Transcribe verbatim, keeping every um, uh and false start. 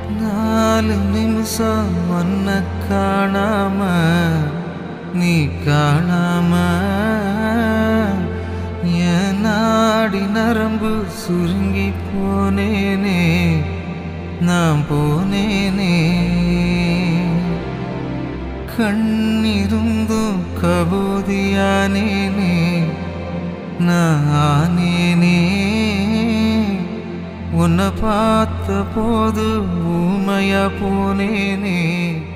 நாலு நிமிஷம் ஒன்ன காணாம நீ காணாம என் நாடி நரம்பு சுருங்கி போனேனே நான் போனேனே கண்ணிருந்தும் கபோதியானேனே நான் ஆனேனே உன்னை பார்த்த போது ஊமையா போனேனே.